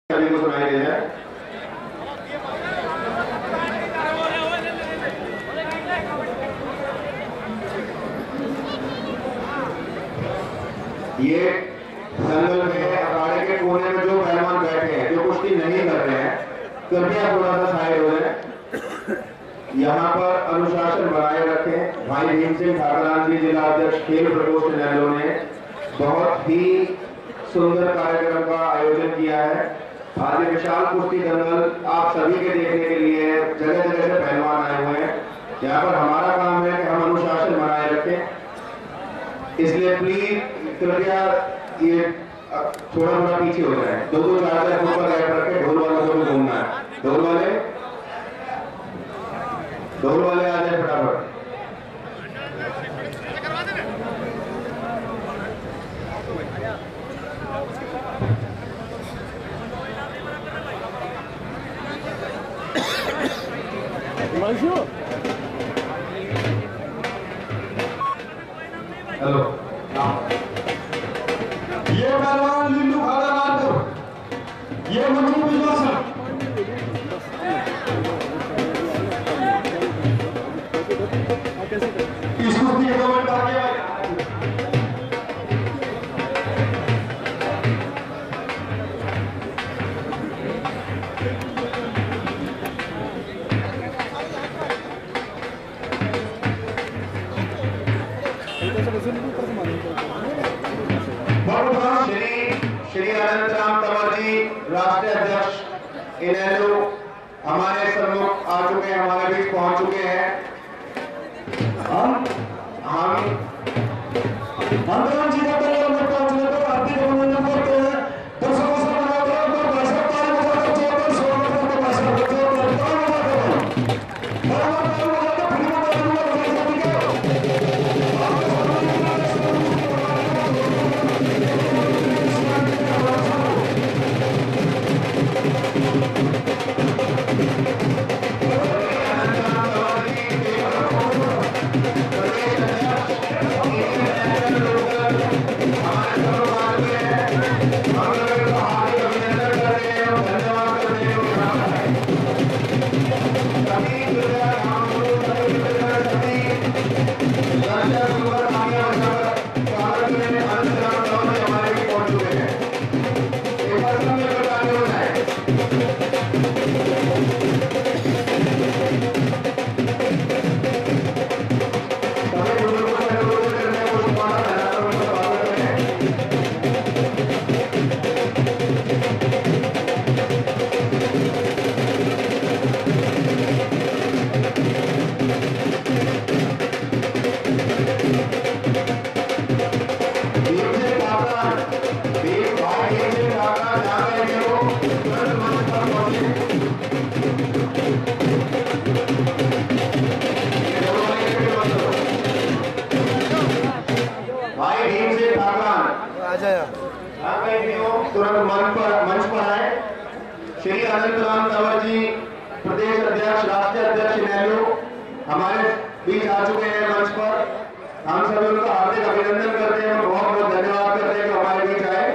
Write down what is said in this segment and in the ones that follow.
सभी को सुनाई दे जाए। ये जंगल में अखाड़े के कोने में जो पहलवान बैठे हैं, जो कुश्ती नहीं कर रहे हैं, कृपया थोड़ा सा साइड हो जाए। यहाँ पर अनुशासन बनाए रखें। भाई भीम सिंह ठाकरान जी, जिला अध्यक्ष खेल प्रकोष्ठ इनेलो ने बहुत ही सुंदर कार्यक्रम का आयोजन किया है। आज विशाल कुश्ती दंगल आप सभी के देखने के लिए जगह जगह से पहलवान आए हुए हैं। यहाँ पर हमारा काम है कि हम अनुशासन बनाए रखें, इसलिए प्लीज कृपया ये थोड़ा थोड़ा पीछे हो जाए। दो दो चार चार फुट पर गैप रखे। ढोल वालों को घूमना है। ढोल वाले आ जाए फटाफट। हेलो, ये पहलवान लिंडू खाड़ा लालपुर, ये मंजू विश्वास है। इस कुश्ती के कमेंट आगे आए। श्री अनंत राम तंवर जी, राष्ट्रीय अध्यक्ष इनेलो, हमारे सम्मुख आ चुके हैं, हमारे बीच पहुंच चुके हैं। हम आंदोलन जी का पहले में पहुंचने पर हार्दिक अभिनंदन करते हैं। दर्शकों से अनुरोध है कि भाषण ताली बजाकर जोरदार स्वागत करते हैं। भाषण को जोरदार ताली बजाकर बराबर ताली बजाकर फिर तुरंत मंच पर आए। श्री अनंत राम तंवर जी, प्रदेश अध्यक्ष, राष्ट्रीय अध्यक्ष इनेलो, हमारे बीच आ चुके हैं मंच पर। हम सभी उनका हार्दिक अभिनंदन करते हैं और बहुत बहुत धन्यवाद करते हैं कि हमारे बीच आए।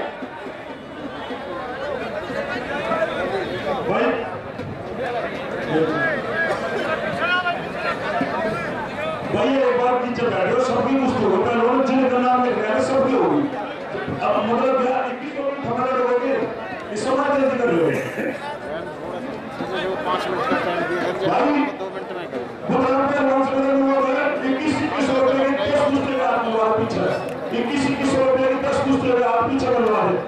भाई एक बार नीचे बैठो, सबकी कुश्ती होता है। लोग जिनका नाम लिख रहे हैं सबकी होगी। अब मतलब यार 21 मिनट थकाने लगोगे, इस समय जल्दी कर लो। 5 मिनट का टाइम दिया भाई 2 मिनट में करो। बुलाने पे लॉन्च करने वाले हैं 21 रुपए के 10 कुश्ती का आप लोग पीछे 21 रुपए के 10 कुश्ती का आप पीछे बनवा रहे।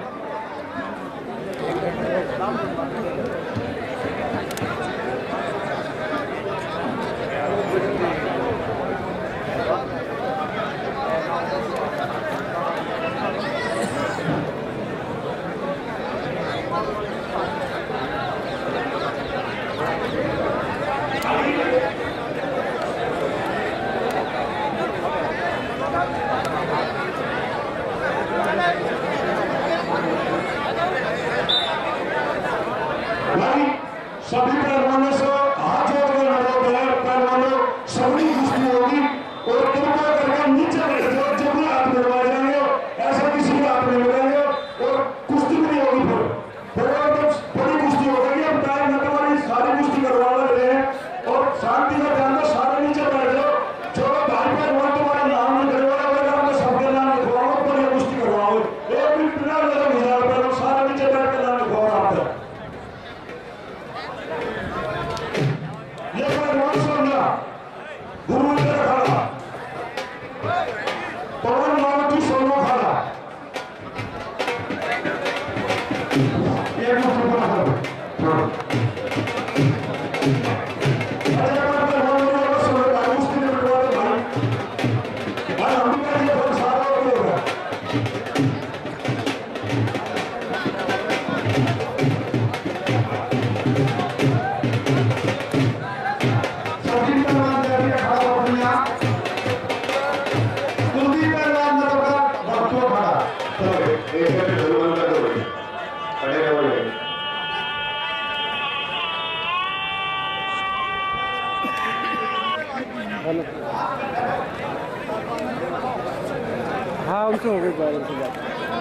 सभी पहलवानों से हाथ जोड़कर अनुरोध है, पहलवानों सभी कुश्ती होगी और कृपया करके नीचे बैठ जाओ। जब भी आप मिलवा जाएंगे ऐसा किसी को आप नहीं मिलेंगे और कुश्ती भी नहीं होगी। फिर हाँ उनसे हो गई बात, उनसे बात।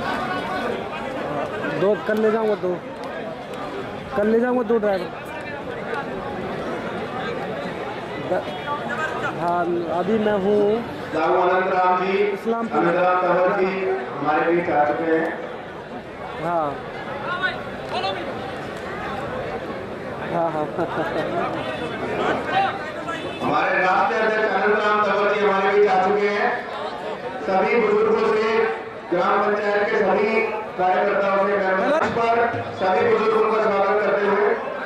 दो कल ले जाऊँगा, दो कल ले जाऊँगा, दो ड्राइवर। हाँ अभी मैं हूँ अनंत राम जी, इस्लामपुर। अनंत राम तंवर जी हमारे बीच आ चुके हैं। हाँ हाँ हाँ हमारे राष्ट्रीय अध्यक्ष अनंत राम तंवर जी हमारे बीच आ चुके हैं। सभी बुजुर्गों से, ग्राम पंचायत के सभी कार्यकर्ताओं से मंच पर सभी बुजुर्गों का स्वागत करते हुए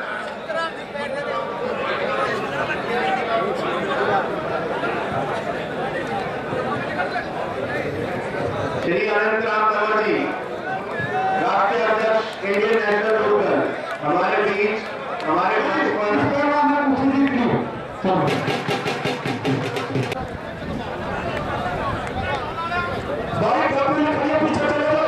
श्री अनंत राम तंवर जी, राष्ट्रीय अध्यक्ष इंडियन नेशनल लोकदल, हमारे बीच हमारे मंच पर भाई कभी लिखिए, पीछे चले जाओ।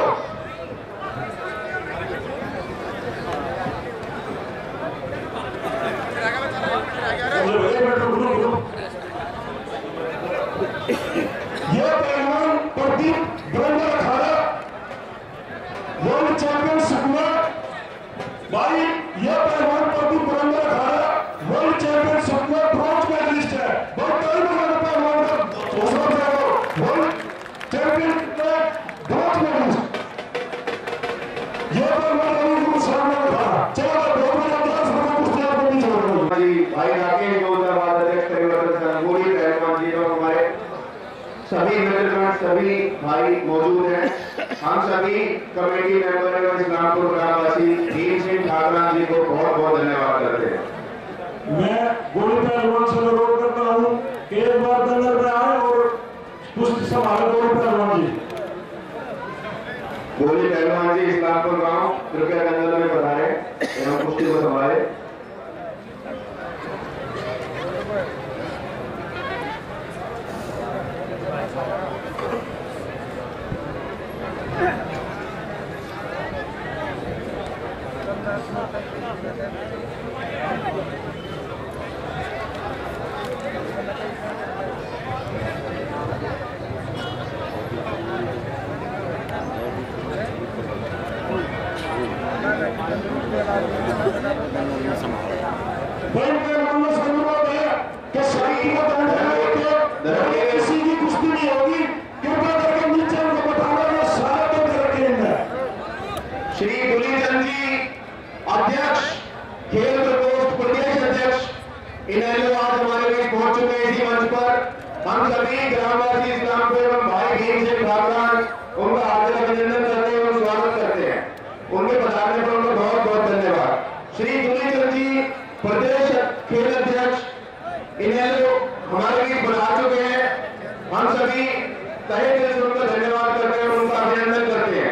ये पहलवान प्रदीप ब्रह्म अखाड़ा वर्ल्ड चैंपियन सुकमा। भाई ये पहलवान Pradeep Brahm Akhada world champion Sukma bronze medalist है। बहुत कई बार पहलवान का हौसला बढ़ाओ। वर्ल्ड चैंपियन ब्रॉन्ज मेडलिस्ट ये पहलवान अभी गुरु सामने अखाड़ा। चलो बहुत बड़ा डांस होगा, कुछ आपको नहीं छोड़ना। भाई राकेश गौतमवाद अध्यक्ष परिवर्तन संघोली पहलवान जी और हमारे सभी मित्रगण, सभी भाई मौजूद हैं। हम सभी कमेटी मेंबर एवं इस्लामपुर ग्रामवासी भीम सिंह ठाकरान जी को बहुत बहुत धन्यवाद करते हैं। मैं गोली पहलवान से अनुरोध करता हूँ कि एक बार दंगल में आए और कुश्ती संभाले। गोली पहलवान जी, गोली पहलवान जी इस्लामपुर गांव कृपया दंगल में पधारे एवं कुश्ती को संभाले। भाई पहलवान से अनुरोध है कि शांति को बनाए रखें। किसी की कुश्ती नहीं होगी, कृपया करके नीचे उनको बताना ये सारे बंद रखेंगे। श्री दुलीचंद जी अध्यक्ष, खेल प्रकोष्ठ प्रदेश अध्यक्ष इनैलो आज हमारे बीच पहुंच चुके हैं। इसी मंच पर हम सभी ग्रामवासी इस्लामपुर एवं भाई भीम सिंह ठाकरान उनका हार्दिक अभिनंदन करते हैं और स्वागत करते हैं। उनके पधारने पर उनका बहुत बहुत धन्यवाद। श्री दुलीचंद जी प्रदेश खेल अध्यक्ष इनैलो हमारे बीच पधार चुके हैं। हम सभी तहे दिल से उनका धन्यवाद करते हैं और उनका अभिनंदन करते हैं।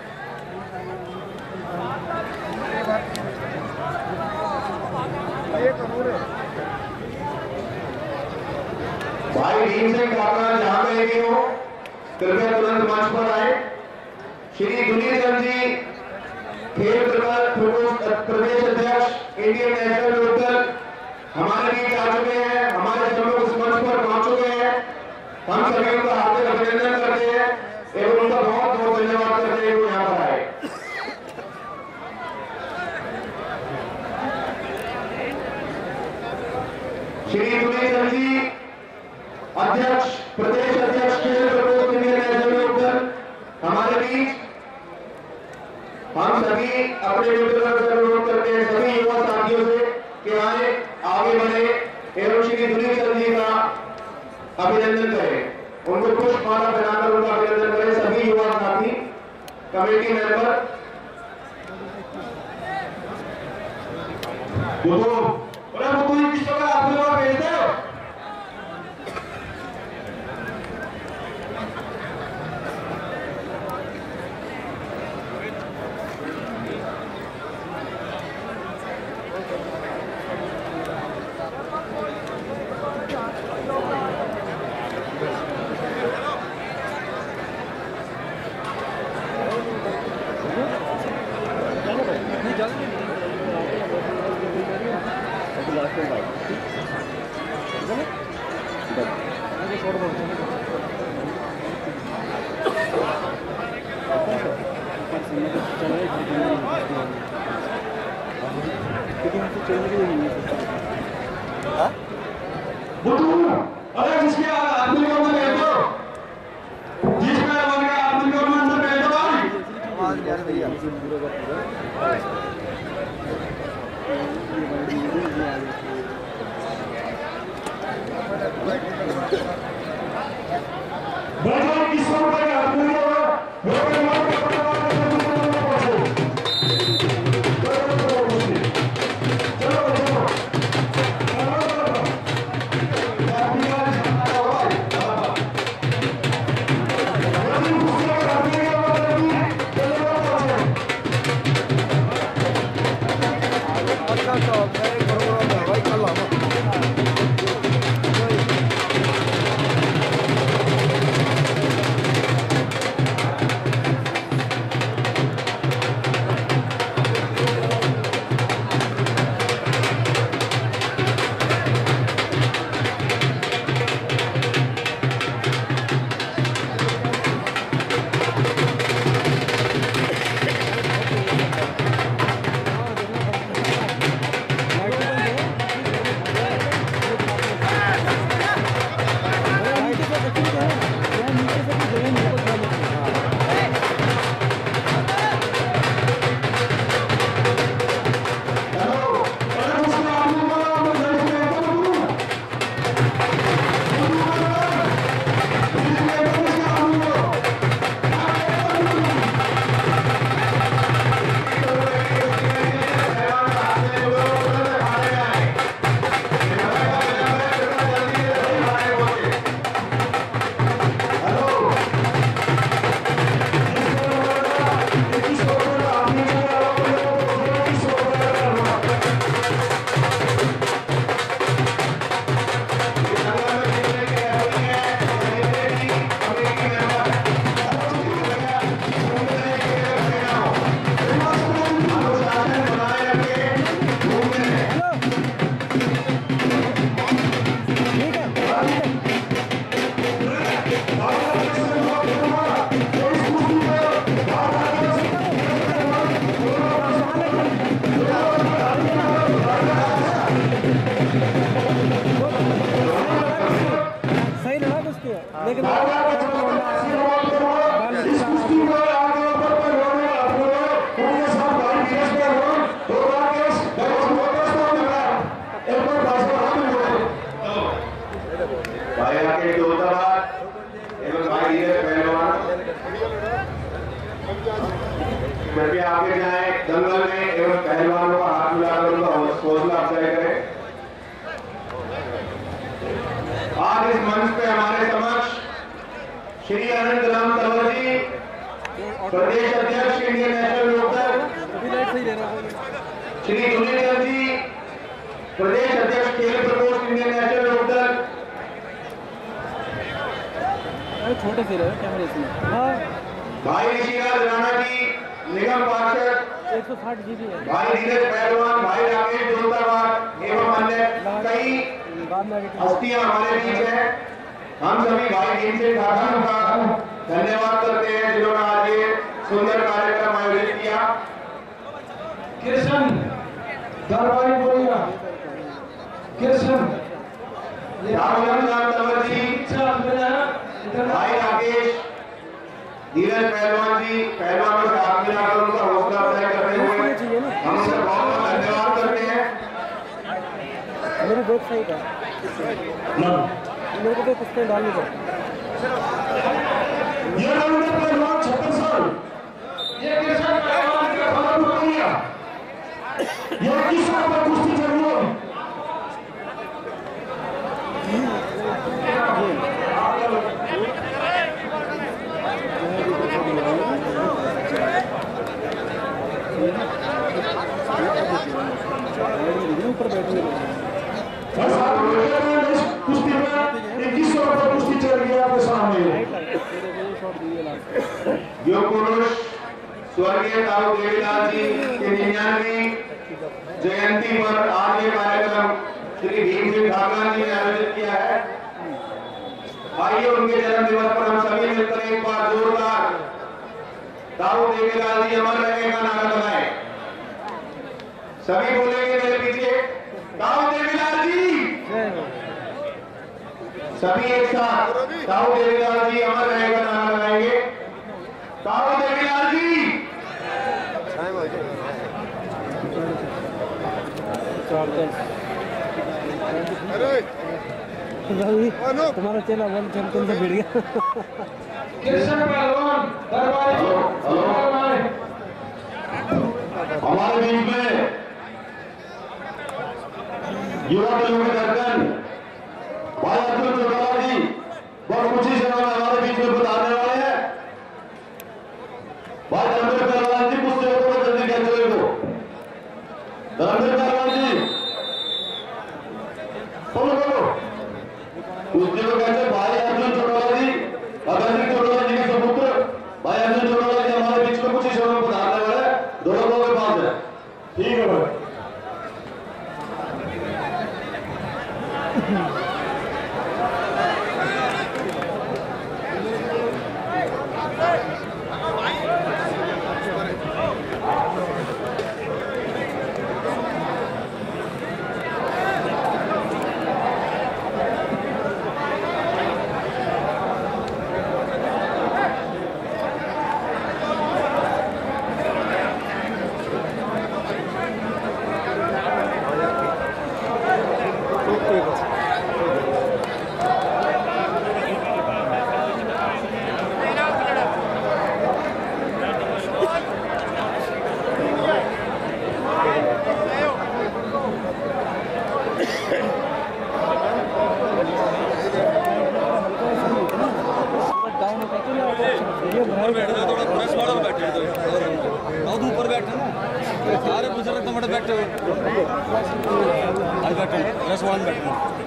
भाई भीम सिंह ठाकरान जहां पे भी हो कृपया तुरंत मंच पर आए। श्री दुलीचंद जी खेल प्रदेश अध्यक्ष इंडियन नेशनल लोकदल हमारे बीच आ चुके हैं, हमारे सम्मुख इस मंच पर पहुंच चुके हैं। हम सभी उनका हार्दिक अभिनंदन करते हैं एवं उनका बहुत बहुत धन्यवाद करते हैं वो यहाँ पर आए। श्री दुलीचंद जी अध्यक्ष प्रदेश अध्यक्ष खेल प्रकोष्ठ इंडियन नेशनल लोकदल हमारे बीच। हम सभी अपने मित्रों से अनुरोध करते हैं, सभी युवा साथियों से कि आए, आगे बढ़े एवं श्री दुलीचंद जी का अभिनंदन करें, उनको पुष्प माला पहनाकर उनका अभिनंदन करें। सभी युवा साथी, कमेटी मेंबर अरे वो कोई किस जगह आप लोग भेज दो। अरे जिसके आदमी को मैं भेज दो, जिसमें आदमी को मैं अंदर भेज दो भाई। भाई किस रुपए का आदमी कृपया आगे जाए, दंगल में एवं पहलवानों का हाथ मिलाकर उनका हौसला अफजाई करें। आज इस मंच पे हमारे समक्ष श्री अनंत राम तंवर जी, प्रदेश अध्यक्ष इंडियन नेशनल लोकदल, श्री जुनेद जी, प्रदेश अध्यक्ष खेल प्रकोष्ठ इंडियन नेशनल लोकदल, छोटे से रहे कैमरे इसमें, भाई ऋषिराज राणा जी, निगम पार्षद 160 GB है, भाई धीरज पहलवान, भाई राकेश जोतावाद एवं अन्य कई हस्तियां हमारे बीच हैं। हम सभी भाई भीमसेन ठाकुर का धन्यवाद करते हैं जिन्होंने आज ये सुंदर कार्यक्रम आयोजित किया। कृष्ण दरबारी बोलिया कृष्ण राम तंवर जी, भाई राकेश, धीरज पहलवान जी, पहलवानों से हाथ मिलाकर उनका हौसला अफजाई करते हुए हम उनका बहुत बहुत धन्यवाद करते हैं। मेरे बैक साइड है, मेरे को तो कुछ डालनी पड़ती ये रविंद्र पहलवान 56 साल, ये कृष्ण पहलवान का खबर बोलिया, ये 21 साल पर कुश्ती चल ऊपर बैठने कुश्ती में 2100 रुपये कुश्ती चल गई आपके सामने। जो पुरुष स्वर्गीय ताऊ देवीलाल जी की 99वीं जयंती पर आज ये कार्यक्रम श्री भीम सिंह ठाकुर जी ने आयोजित किया है। आइए उनके जन्म दिवस पर हम सभी मिलकर एक बार जोरदार ताऊ देवीलाल जी अमर रहे का नारा लगाएं। सभी बोलेंगे मेरे पीछे ताऊ देवीलाल जी। सभी एक साथ ताऊ देवीलाल जी अमर रहे का नारा लगाएंगे। ताऊ देवीलाल जी। तुम्हारा चेला वर्ल्ड चैंपियन से भिड़ गया। कृष्ण पहलवान दरबारी हमारे बीच में युवा दलों के दर्जन भाई अर्जुन चौटाला जी बहुत कुछ ही समय में हमारे बीच में बताने वाले हैं। भाई धर्मेंद्र पहलवान जी कुछ सेवकों को जल्दी कहते हुए को धर्मेंद्र पहलवान जी बोलो कुश्ती को कहते भाई अर्जुन चौटाला जी अगर चौटाला जी के सुपुत्र भाई अर्जुन चौटाला जी हमारे बीच में कुछ ही समय में बताने वाले दोनों लोगों के पास है। ठीक है भाई। ऊपर बैठे ना सारे बुजुर्ग तो बड़े बैठे प्रेस वाले बैठे।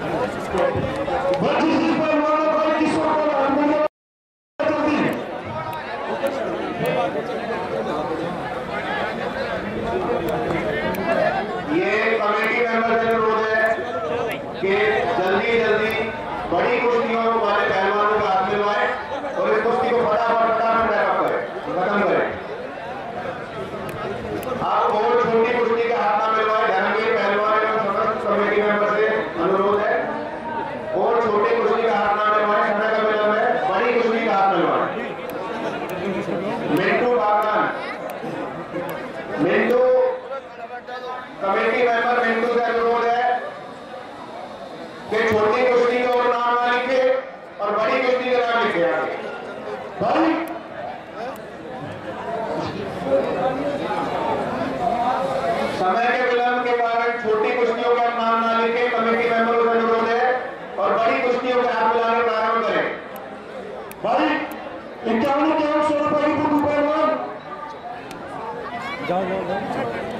ये कमेटी मेंबर से अनुरोध है कि जल्दी जल्दी बड़ी कुश्तियों वाले पहलवानों का हाथ मिलवाए और इस कुश्ती को फटाफट रैप करें, खत्म करें। आप और छोटी कुश्ती का हाथ ना मिलवाए। धर्मवीर पहलवान एवं समस्त कमेटी मेंबर से अनुरोध है और छोटी कुश्ती का हाथ ना मिलवाए। समय का विलंब है, बड़ी कुश्ती का हाथ मिलवाए। मिंटू बागवान, मिंटू कमेटी मेंबर मिंटू से अनुरोध है कि छोटी कुश्ती का और नाम ना लिखे और बड़ी कुश्ती का नाम लिखे आगे। भाई समय के विलंब के कारण छोटी कुश्तियों का नाम ना लिखे। कमेटी मेंबरों से अनुरोध है और बड़ी कुश्तियों के हाथ मिलाने प्रारंभ करें। भाई 51 रुपए की बुक पहलवान जाओ जाओ जाओ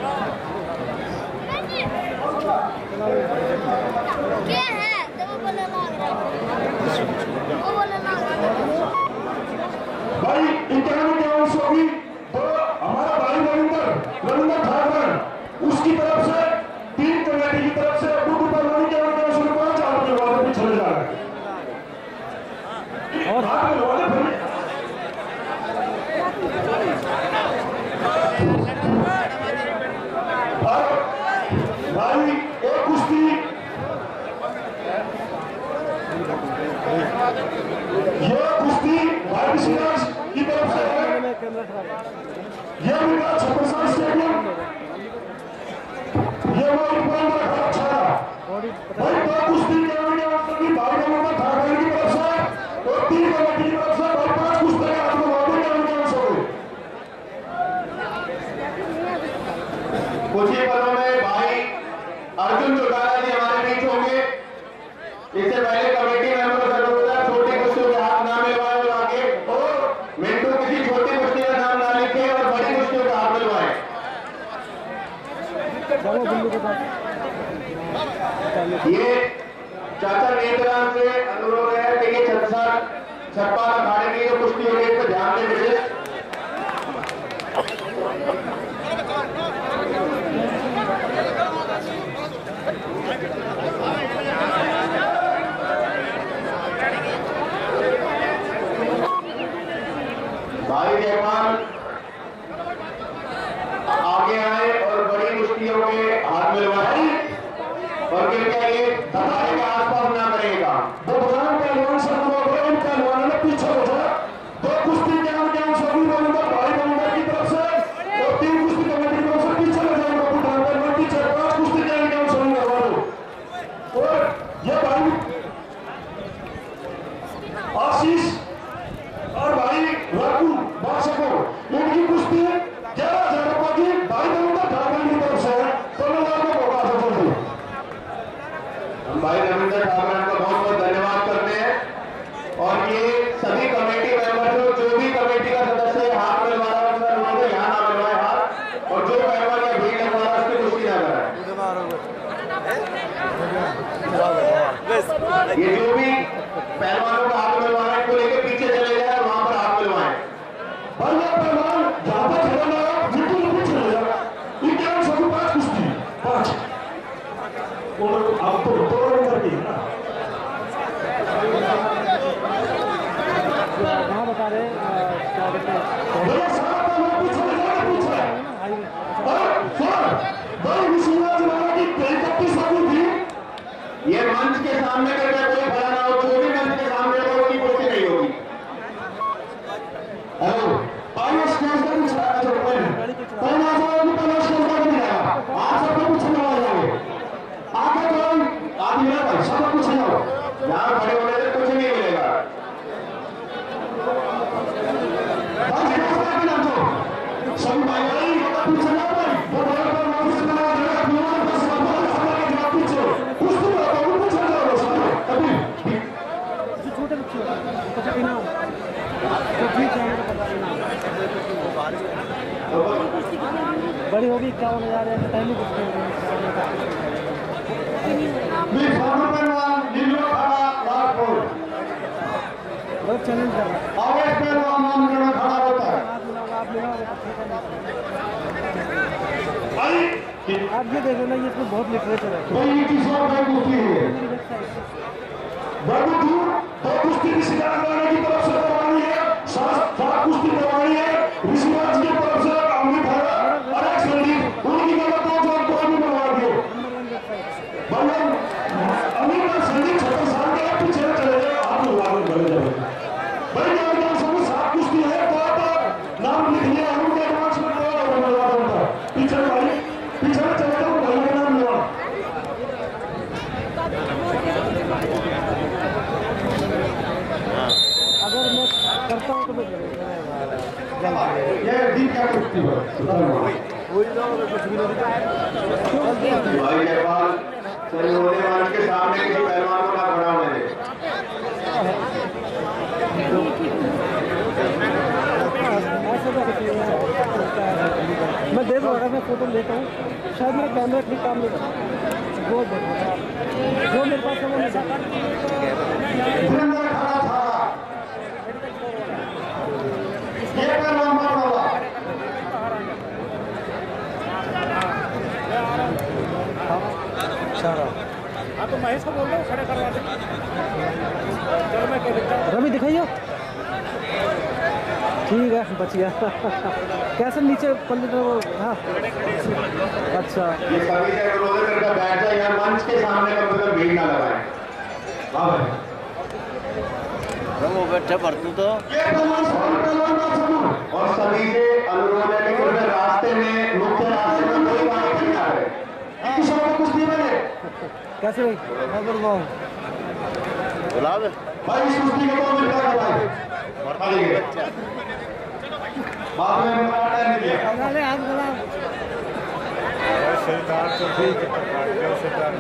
क्या है तो वो बोलने लग रहा है। भाई 51 की तो हमारा भाई रविंद्र ठाकुर उसकी तरफ से 3 कमेटी की तरफ से बुक पहलवानी के 51 रुपए 4 रुपए वाले भी चले जा रहे हैं। और हाथ में वाले भाई एक कुश्ती ये कुश्ती भाई सिराज की तरफ से है। ये मेरा छत्रसाल स्टेडियम ये वो एक पॉइंट रखा अच्छा भाई। 2 कुश्ती के भाई रविंद्र ठाकुर की तरफ से और 3 कमेटी की तरफ से भाई 5 कुश्ती के हाथ में वादे कुछ ही पलों में भाई अर्जुन चौटाला जी हमारे बीच होंगे। इससे पहले कमेटी मेंबर से अनुरोध है छोटी कुश्तियों के हाथ ना मिलवाए और आगे और मिंटू किसी छोटी कुश्ती का नाम ना लिखे और बड़ी कुश्तियों का हाथ मिलवाए। ये चाचा नेतराम से अनुरोध है कि ये छप्पा अखाड़े की जो कुश्ती हो रही है, इस पर ध्यान दें विशेष। भाई जयपाल आगे आए और बड़ी कुश्तियों के हाथ मिलवाए और कृपया ये दबाए के आसपास ना करेगा। दो पुराने पहलवान से उन पहलवानों ने पीछे हो जाए। दो कुश्ती के नाम सभी बनूंगा भाई बनूंगा की तरफ से और 3 कुश्ती कमेटी की तरफ से पीछे हो जाएगा। पुराने पहलवान पीछे 5 कुश्ती के नाम सभी करवा दो। और ये भाई आशीष और भाई राकू बादशाह इनकी कुश्ती 11,000 रुपए की भाई बनूंगा ठाकुर की तरफ से धन्यवाद को होगा जल्दी। हम भाई रविंद्र ठाकुर का बहुत बहुत धन्यवाद करते हैं और ये सभी कमेटी मेंबर जो भी कमेटी का सदस्य है हाथ मिलवा रहा है उसका अनुरोध है यहाँ ना मिलवाए हाथ, और जो पहलवान या भीड़ लगवा रहा है उसकी कुश्ती ना कराए। ये जो भी पहलवानों का हाथ मिलवा रहा है इसको लेके पीछे चले जाए और वहां पर हाथ मिलवाएं। भाई ये पहलवान जहां पर खेलना है बिल्कुल पीछे चले जाओ। ये क्या सभी 5 कुश्ती 5 और अब तो 2 नंबर की है ना। कहाँ बता रहे क्या कहते हैं भैया सारा पहलवान पीछे चले जाओ पीछे। और सुन भाई विश्वनाथ जमाना की 33 साल थी। ये मंच के सामने करके कोई खड़ा ना हो, जो भी मंच के सामने होगा उसकी कुश्ती नहीं होगी। हेलो भाई स्टेज का कुछ पहले आ जाओ पहले स्टेज का नहीं आया आप सबको कुछ नहीं आएंगे आगे तो आप मेरा भाई सब कुछ नहीं आओ यहाँ खड़े होने से कुछ नहीं मिलेगा। भाई स्टेज का भी ना दो सब भाई पीछे ना भाई वो भाई पर वापस ना आ जाए अपने पास वापस हमारे जवाब पीछे कुछ तो आता वो पीछे ना हो सब कभी छोटे बच्चे तो इनाम तो ठीक है बड़ी होगी 51,000 या पहली कुश्ती भी फार्मर पहलवान नीलो खड़ा लाखों बहुत चैलेंज कर रहा है। आवेश पहलवान नाम करना खड़ा होता है भाई आप ये देखो ना, ये इसमें बहुत लिटरेचर है। भाई की सब भाई कुश्ती है बाबू तू दो कुश्ती की शिकार करने की तरफ से करवानी है 7 कुश्ती करवानी है ऋषिराज की तरफ से अमित है और एक संदीप उनकी गलत तो जो कोई भी बनवा दियो भाई अमित और संदीप 36 साल के पीछे चले जाए आप लोग आगे बढ़ जाओ भाई क्या सब 7 कुश्ती है तो आप नाम लिख लिया हम के एडवांस में दो और बनवा दूंगा पीछे भाई पीछे चले जाओ भाई का नाम लो। अगर मैं करता हूँ तो ये दिन क्या कुश्ती है भाई जयपाल सही होने मंच के सामने किसी पहलवान को ना खड़ा होने दे। मैं देख रहा मैं फोटो लेता हूँ, शायद मेरा कैमरा ठीक काम नहीं करता। बहुत जो मेरे पास है वो नहीं तो महेश को बोल रहा हूँ खड़े करवा दे। चलो मैं कह देता हूँ रवि दिखाइए। ठीक है बच गया। कैसे नीचे पल्ले तो वो हाँ अच्छा ये सभी से अनुरोध करके बैठ जाए यार, मंच के सामने कम से कम भीड़ ना लगाए। हाँ भाई वो बैठे भरतू तो और सभी से अनुरोध है कि कृपया रास्ते में मुख्य रास्ते में कोई बात नहीं आ रहे। कुश्ती बने कैसे भाई मैं बोल रहा हूँ बुला दे भाई इस कुश्ती को तो मिलता है भाई बाद में मना नहीं दिया अरे आप बोला सरकार तो ठीक है सरकार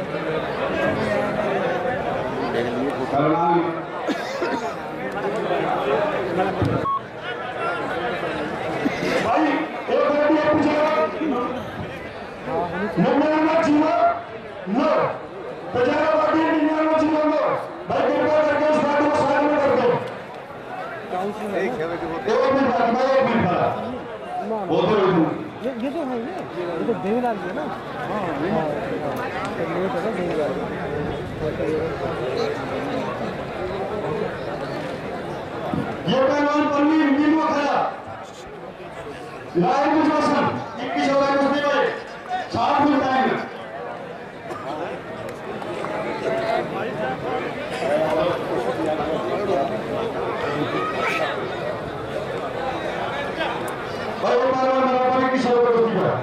भाई एक मिनट पूछेगा प्रचार पार्टी 99 जिलों में भाई कृपया करके इस पार्टी को साइड में कर दो। एक है बेटे वो एक मिनट बाद में एक मिनट बाद वो तो ये तो है ये तो देवीलाल जी है ना। हाँ लेट है ना देवीलाल। ये पहलवान पन्नी नीलवा खड़ा लाइव गुजरात 21 हो गए कुश्ती में 7 मिनट टाइम भाई वो पहलवान बराबर 21 हो गए कुश्ती में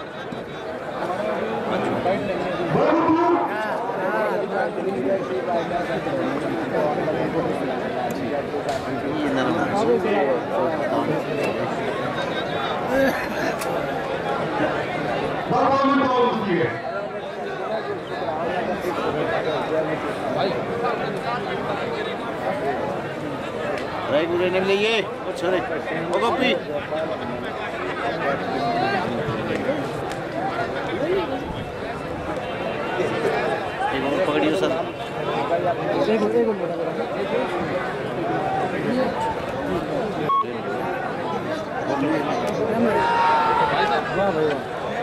राइट बुरे ने ले ये अच्छा रे ओ कॉपी एक और पकड़ियो सर एक वाह भैया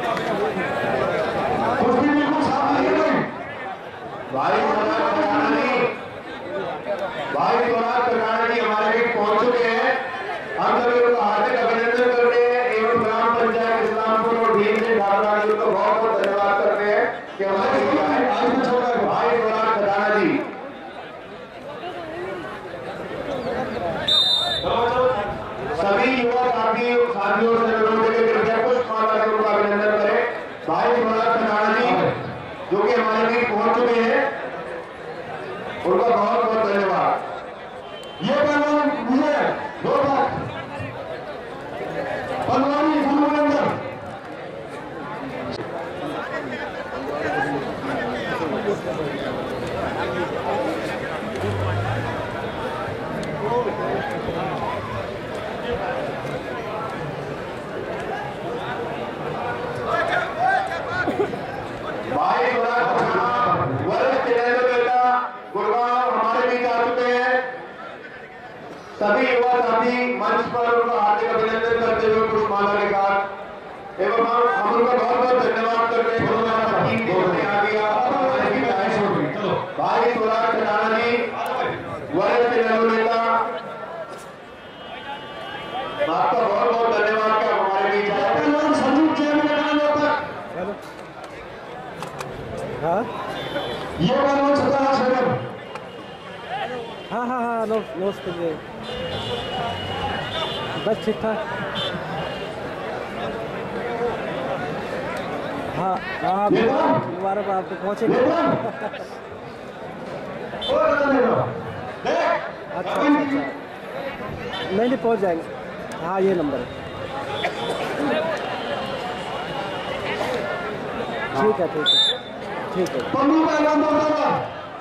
कुश्ती बिल्कुल साफ नहीं है भाई स्वराज कटाना जी हमारे बीच पहुंच चुके हैं। हम सभी उनका हार्दिक अभिनंदन करते हैं एवं ग्राम पंचायत इस्लामपुर और भीम से ढाबरा जी को बहुत बहुत धन्यवाद करते हैं कि हमारे बीच आए। भाई स्वराज कटाना जी सभी युवा साथियों से अनुरोध है कि कृपया पुष्पमाला से उनका अभिनंदन करें। भाई स्वराज कटाना जी जो कि हमारे बीच पहुंच चुके हैं उनका बहुत बहुत धन्यवाद। ये पहलवान मुझे 2 बात पहलवानी गुरु के अंदर भाई वरिष्ठ नेता गुड़गांव हमारे बीच आ चुके हैं। सभी युवा साथी मंच पर उनका हार्दिक अभिनंदन करते हुए पुष्पमाला के साथ एवं हम उनका बहुत बहुत धन्यवाद करते हैं। भाई स्वराज कटाना जी वरिष्ठ नेता आपका बहुत बहुत धन्यवाद कि आप हमारे बीच आए। पहलवान संदीप जैन का नाम होता हाँ ये पहलवान सतारा शरण हाँ हाँ हाँ नमस्ते जी बस ठीक ठाक। हाँ हाँ दोबारा पर आप तो पहुँचेंगे। अच्छा अच्छा अच्छा नहीं पहुँच जाएंगे। हाँ ये नंबर है ठीक है ठीक है ठीक है। पन्नू पहलवान दौड़ागा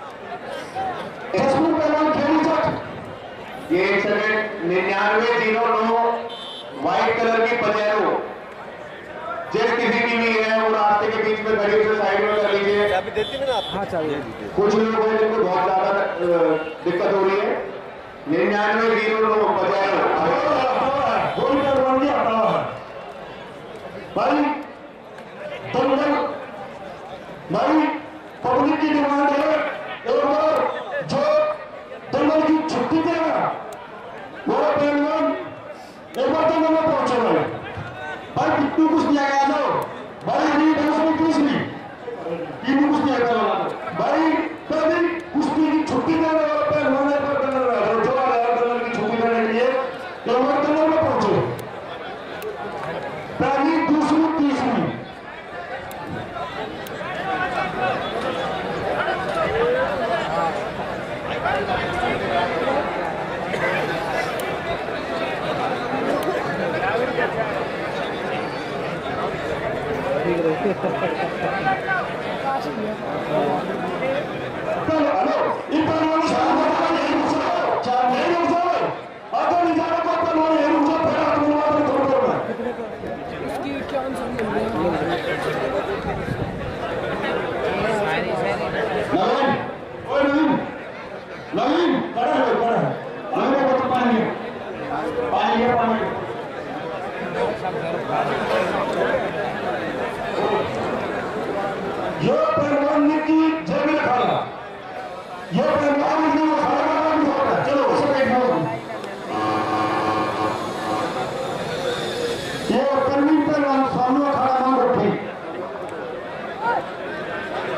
जसपुर पहलवान खेली चट ये 1 सेकंड 9909 व्हाइट कलर की पजेरो जिस किसी की भी है वो रास्ते के बीच में खड़ी उसे साइड में कर लीजिए। चाबी देती है ना आप हाँ चाहिए कुछ लोग हैं जिनको बहुत ज्यादा दिक्कत हो रही है। 9909 पजेरो गोल पहलवान की आता है भाई दंगल भाई पब्लिक की डिमांड है एक बार जो दंगल की छुट्टी देगा वो पहलवान एक बार दंगल में पहुंचे भाई कितनी कुछ दिया गया जाओ भाई नहीं उसमें तीसरी तीन कुछ दिया गया भाई कभी कुश्ती की छुट्टी देने वाला पहलवान एक बार दंगल में जो आ रहा है दंगल की छुट्टी देने के लिए एक बार दंगल में पहुंचे पहली दूसरी तीसरी हेलो इन पहलवान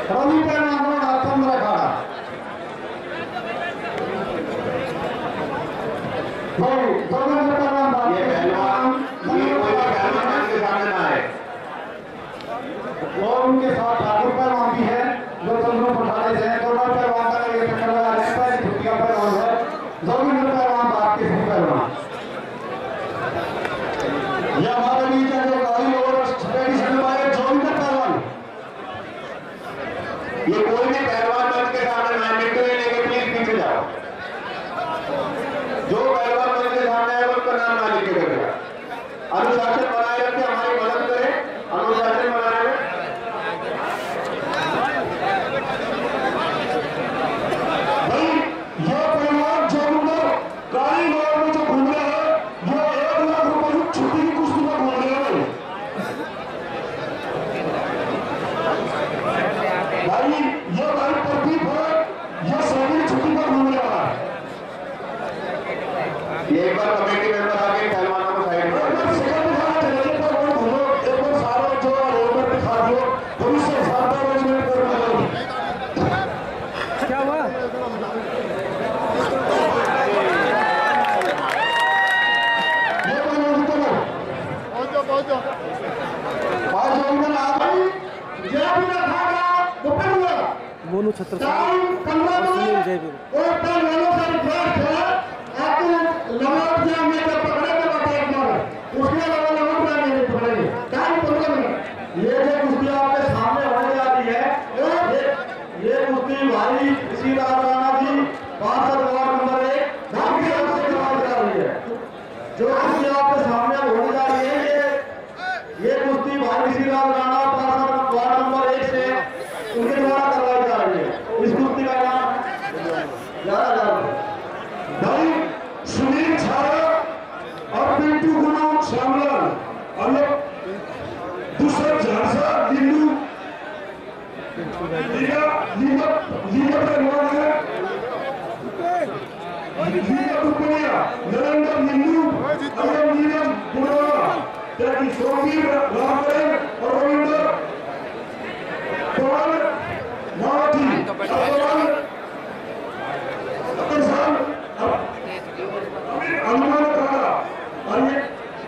रवि पहलवान को हाथों में रखा भाई दोनों में पहलवान ये पहलवान ये कोई पहलवान के सामने ना आए और उनके साथ ठाकुर पहलवान भी है जो दोनों पठाने से दोनों पहलवान का ये टक्कर लगा रहे हैं। पहली छुट्टी का पहलवान है दोनों में पहलवान बात के पहलवान ये हमारे बीच है जो गाड़ी और ट्रेडिशनल वाले जो भी पहलवान ये कोई भी पहलवान मंच के सामने ना आए मिनट लेके प्लीज पीछे जाओ। जो पहलवान मंच के सामने आए उसका नाम ना लिखे करेगा। अनुशासन बनाए रखे हमारी मदद करें अनुशासन बनाए रखें। भाई ये पहलवान जो उधर गाड़ी रोड में जो घूम रहे हैं वो 1 लाख रुपए की छुट्टी की कुश्ती में घूम रहे हैं भाई ये भाई प्रदीप है ये सभी छुट्टी पर घूम रहा है। ये एक बार कमेटी मेंबर आके पहलवानों को साइड में एक बार सेकंड दिखाना चाहिए एक बार घूमो एक बार सारा जो रोड दिखा दो पुलिस से साथ मैनेजमेंट कर दो। क्या हुआ? ये पहलवान तो आज जो उधर आ गई ये भी रखा गया ऊपर हुआ मोनू छत्र टाइम 15 जयपुर और पहलवानों से रिक्वेस्ट है आपको लौट जाए में जब पकड़े तो बता एक बार उसके अलावा लौट जाए नहीं पकड़ेंगे। टाइम 15 मिनट ये जो कुश्ती आपके सामने होने जा रही है ये कुश्ती भाई इसी राणा जी 62 वार्ड नंबर 1 नाम की ओर से करवाई जा रही है। जो कुश्ती आपके सामने होने जा रही है ये कुश्ती भाई इसी राणा 62 वार्ड नंबर 1 से उनके द्वारा करवाई जा रही है। इस कुश्ती का नाम याद आ भाई सुनील छाया और पिंटू गुना श्यामलाल और दूसरा झांसा लिंडू लीला लीला लीला पहलवान है लीला दुपनिया नरेंद्र लिंडू और नीरज गुना ताकि सोमी रामचरण और रविंद्र पवन मावती पवन अनुमान करा और ये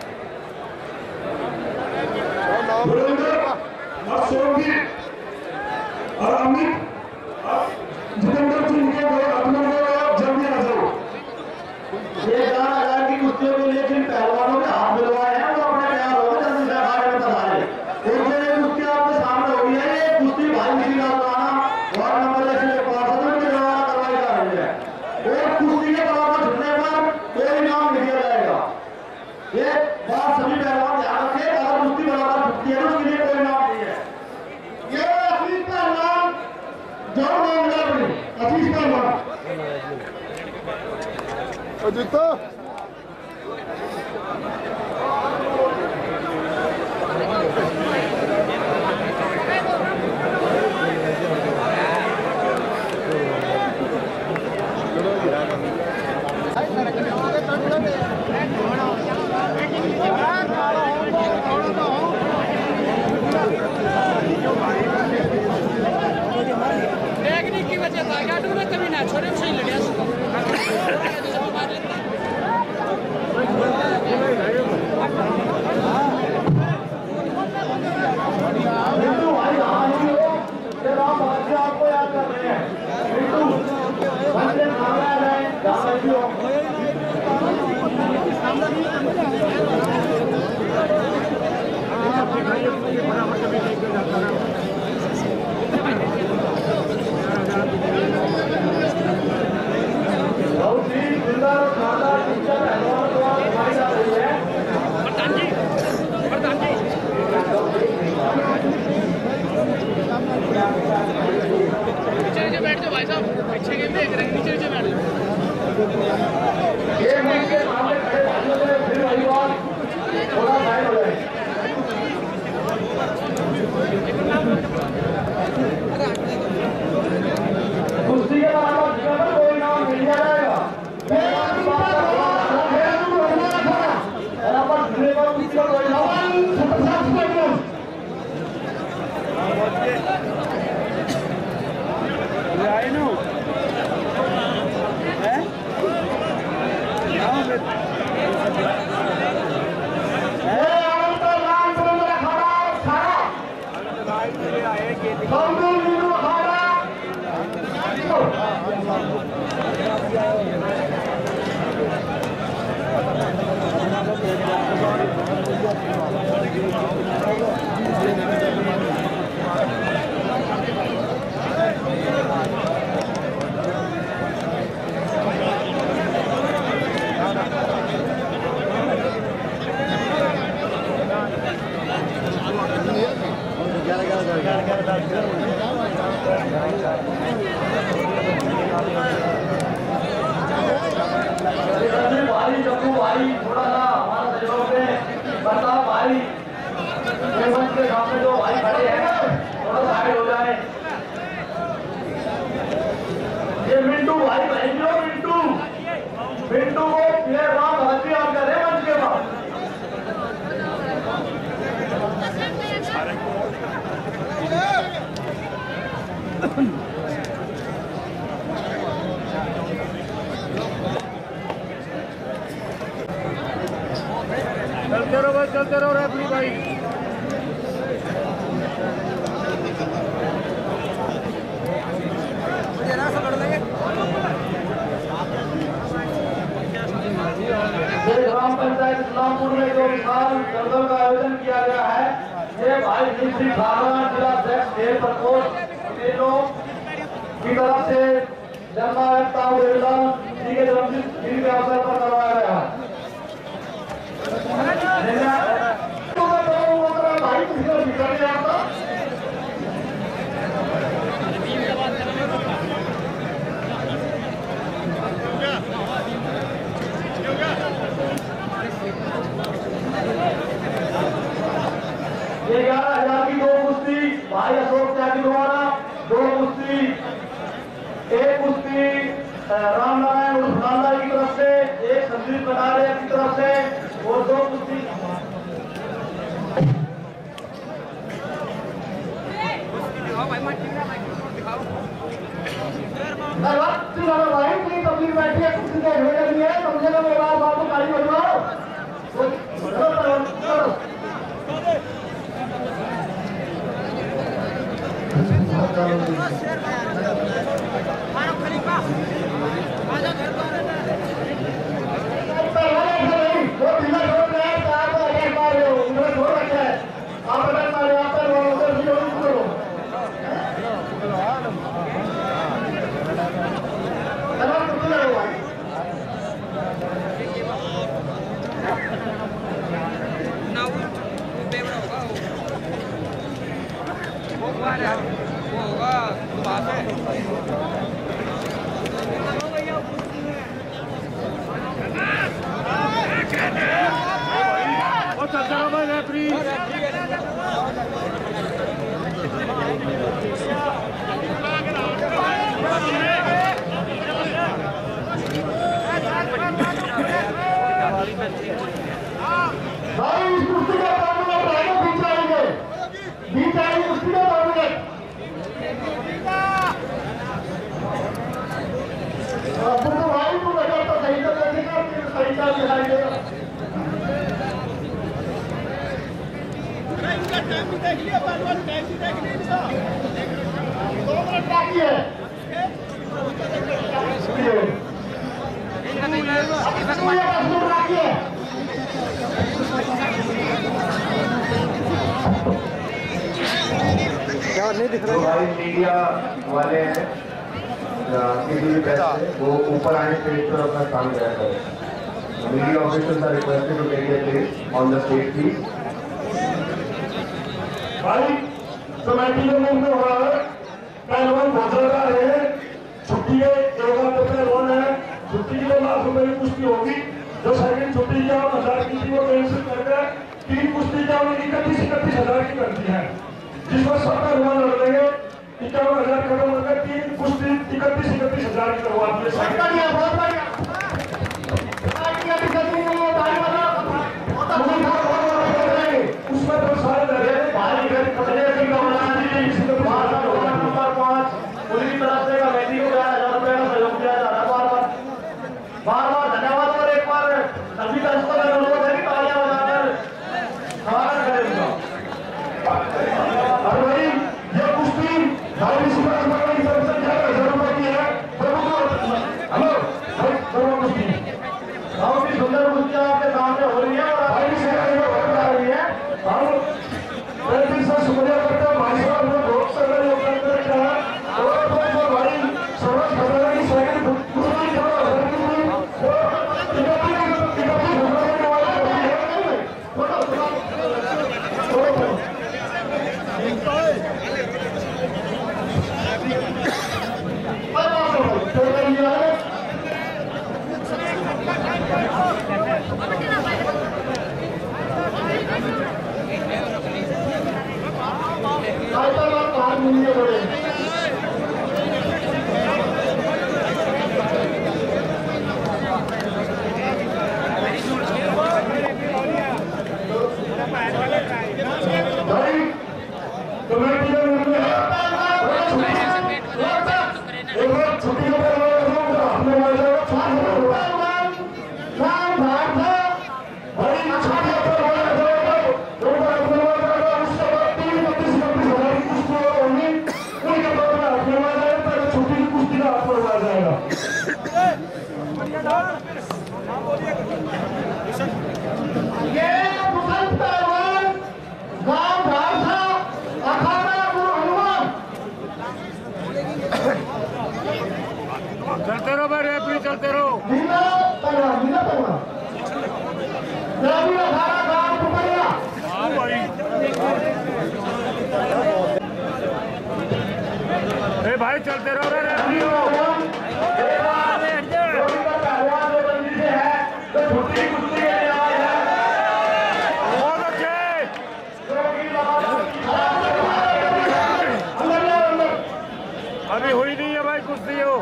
सोमवीर और अमित जितेंद्र सिंह के दो अभिनंदन जल्दी आ जाओ। ये 4,000 की कुश्तियों के लिए जिन पहलवानों के हाथ मिलवाए हैं वो अपने तैयार हो गए जल्दी से अखाड़े में पधारे। एक जो कुश्ती आपके सामने हो गई है ये कुश्ती भाई श्री राणा वार्ड नंबर 1 के पार्षदों के द्वारा करवाई जा रही है और कुश्ती के बराबर छुटने पर कोई नाम नहीं दिया जाएगा। ये बात सभी पहलवान ध्यान रखें अगर कुश्ती बराबर छुटती है तो उसके लिए कोई नाम नहीं है। ये असली पहलवान जो असली पहलवान अजिता टेक्निक की वजह से गाड़ी में कभी ना छोड़े सही लड़िया आपको याद कर रहे हैं बहुत ही सुंदर और शानदार पिक्चर पहलवान द्वारा दिखाई जा रही है। नीचे बैठ जाओ भाई साहब पीछे गेम देख रहे हैं नीचे बैठ जाओ। ये मीट के सामने खड़े भाइयों से फिर वही बात थोड़ा साइड हो जाए। कुश्ती के बराबर जगह पर कोई नाम मिल जाएगा। बराबर जगह पर कुश्ती का कोई नाम भाई जब्बू भाई थोड़ा सा हमारा सहयोग में बता भाई मंच के सामने जो भाई खड़े हैं थोड़ा साइड हो जाए। ये मिंटू भाई भेज लो, मिंटू मिंटू को प्लेयर वहां भर्ती आप कर रहे हैं मंच के पास। चलते रहो रेफरी भाई। ग्राम पंचायत इस्लामपुर में जो विशाल दरबार का आयोजन किया गया है, ये भाई श्री भागवान जिला अध्यक्ष खेल प्रकोष्ठ की तरफ से जन्माष्टमी जी के जन्मदिन के अवसर पर करवाया गया है। भाई किसी को निकल गया था ये 11,000 की 2 कुश्ती भाई अशोक त्यागी द्वारा, 2 कुश्ती, 1 कुश्ती राम नारायण उर्फ नाला की तरफ से, 1 संदीप कटारिया की तरफ से और 2 कुश्ती भाई तबलीग बैठी है कुर्सी के झगड़े के लिए समझे ना मेरा बात तो काली बनवाओ। भाई मीडिया वाले हैं किसी भी प्रेस से वो ऊपर आए स्टेज पर अपना काम किया करें। Media officers are requested to take their place on the stage please. भाई कमेटी के मुंह में हो रहा है पहलवान भद्रता है, छुट्टी है, एक बार तो पहलवान है, छुट्टी की 2 लाख रुपए की कुश्ती होगी। जो सेकंड छुट्टी 51,000 की थी वो कैंसिल करके 3 कुश्ती 31,000 की करती है, जिसमें सब पहलवान लड़ लेंगे। 51,000 खत्म होकर 3 कुश्ती 31,000 की करवाती है। उसमें तो सारे लगे भारी घर खतरे की नंबर 5 पुलिस की तरफ से कमेटी को 11,000 रुपए का सहयोग दिया जा रहा है। बार बार धन्यवाद और एक बार सभी दर्शकों का अनुरोध है कि तालियां बजाकर स्वागत करें उनका। और भाई ये कुश्ती लिए बड़े भाई कमेटी का निर्णय है एक बार छुट्टी को अपने वाले चलते रहो भाई, रेफरी चलते रहो। भाई चलते रहो रेफरी हो। बहुत अच्छे। अभी हुई नहीं है भाई कुश्ती हो।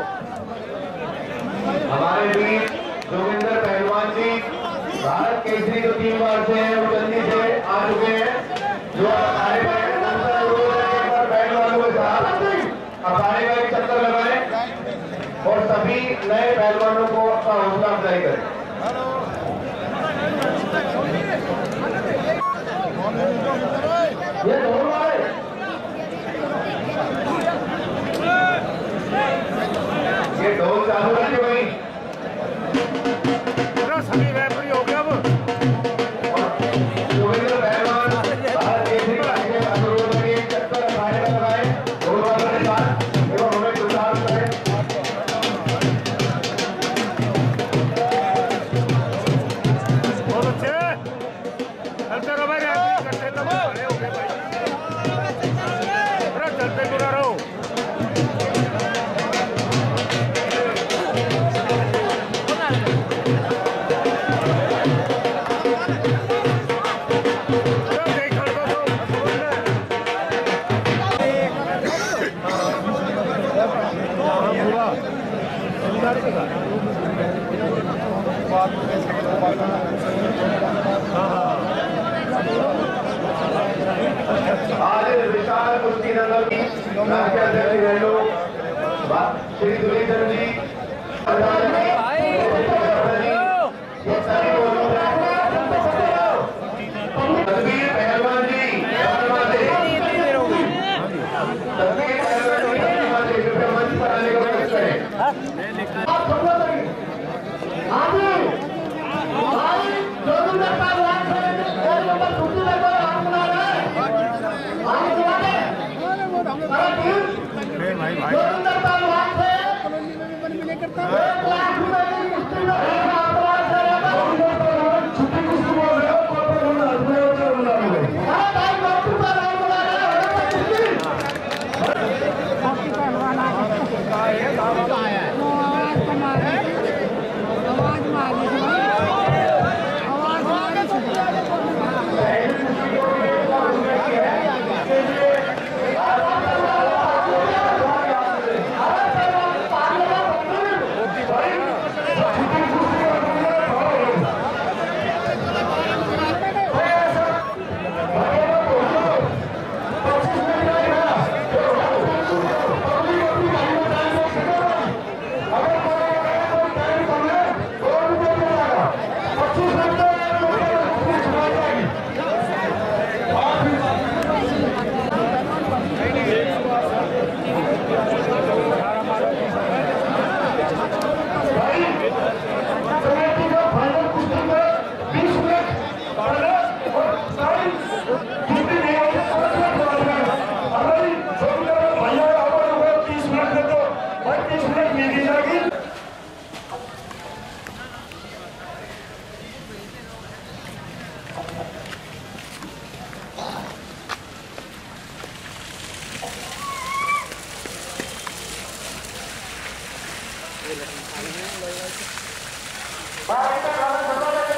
हमारे वीर जोगिंदर पहलवान जी भारत केसरी जो 3 बार से हैं वो जल्दी से आ चुके हैं। जो अखाड़े में पहलवानों के साथ अखाड़े का एक चक्कर लगाएं और सभी नए पहलवानों को अपना हौसला अफजाई करें। ये दोनों आए ये ढोल चालू रखिए भाई। सभी रेफरी हो गया अब। जोगिंदर पहलवान भारत केसरी के अनुरोध में एक चक्कर अखाड़े में लगाएं ढोल वालों के साथ एवं हमें गुजारिश करें। बहुत अच्छे चलते रहो भाई, रेफरी करते तो खड़े हो गए भाई। अरे चलते जुड़ा रहो। आज विशाल कुश्ती दंगल की राज्य अध्यक्ष हैं लोग श्री दुर्लीधर जी तस्वीर पहलवान जी मंच पर आने का प्रयास करें।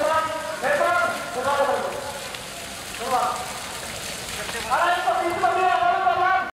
अरे